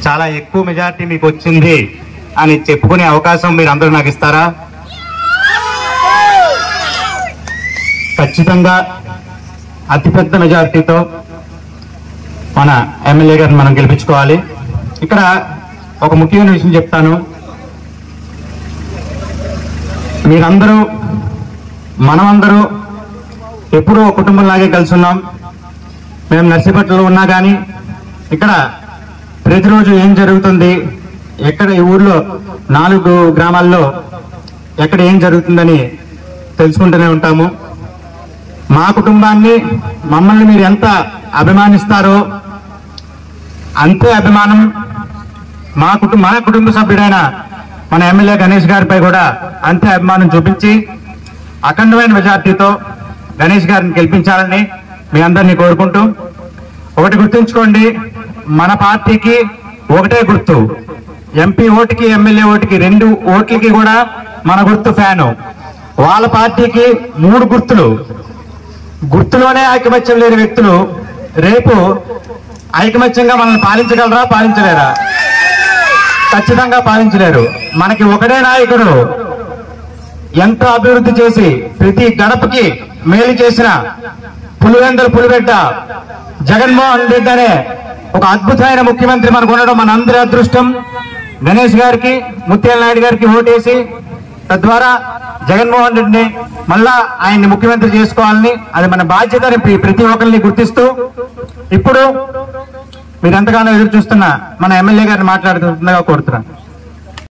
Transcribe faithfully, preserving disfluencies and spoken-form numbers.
చాలా ఎక్కువ మెజారిటీ మీకు వచ్చింది అని చెప్పుకునే అవకాశం మీరు అందరూ నాకు ఇస్తారా? ఖచ్చితంగా అతిపెద్ద మెజారిటీతో మన ఎమ్మెల్యే గారిని మనం గెలిపించుకోవాలి. ఇక్కడ ఒక ముఖ్యమైన విషయం చెప్తాను. మీరందరూ మనమందరూ ఎప్పుడూ ఒక కుటుంబంలాగే కలిసి ఉన్నాం. మేము నర్సీపట్నంలో ఉన్నా కానీ ఇక్కడ ప్రతిరోజు ఏం జరుగుతుంది, ఎక్కడ ఈ ఊర్లో నాలుగు గ్రామాల్లో ఎక్కడ ఏం జరుగుతుందని తెలుసుకుంటూనే ఉంటాము. మా కుటుంబాన్ని మమ్మల్ని మీరు ఎంత అభిమానిస్తారో అంతే అభిమానం మా కుటుంబ మన కుటుంబ సభ్యుడైన మన ఎమ్మెల్యే గణేష్ గారిపై కూడా అంతే అభిమానం చూపించి అఖండమైన మెజార్టీతో గణేష్ గారిని గెలిపించాలని మీ అందరినీ కోరుకుంటూ, ఒకటి గుర్తుంచుకోండి, మన పార్టీకి ఒకటే గుర్తు. ఎంపీ ఓటుకి ఎమ్మెల్యే ఓటుకి రెండు ఓట్లకి కూడా మన గుర్తు ఫ్యాను. వాళ్ళ పార్టీకి మూడు గుర్తులు. గుర్తులోనే ఐకమత్యం లేని వ్యక్తులు రేపు ఐకమత్యంగా మనల్ని పాలించగలరా? పాలించలేరా? ఖచ్చితంగా పాలించలేరు. మనకి ఒకటే నాయకుడు ఎంతో అభివృద్ధి చేసి ప్రతి గడపకి మేలు చేసిన పులివెందుల పులిబిడ్డ జగన్మోహన్ రెడ్డి అనే ఒక అద్భుతమైన ముఖ్యమంత్రి మనకు ఉండడం మన అందరి అదృష్టం. గణేష్ గారికి, ముత్యాల నాయుడు గారికి ఓటేసి తద్వారా జగన్మోహన్ రెడ్డిని మళ్ళా ఆయన్ని ముఖ్యమంత్రి చేసుకోవాలని, అది మన బాధ్యతని ప్రతి ఒక్కరిని గుర్తిస్తూ ఇప్పుడు మీరు ఎంతగానో ఎదురు చూస్తున్న మన ఎమ్మెల్యే గారిని మాట్లాడుతుండగా కోరుతున్నాను.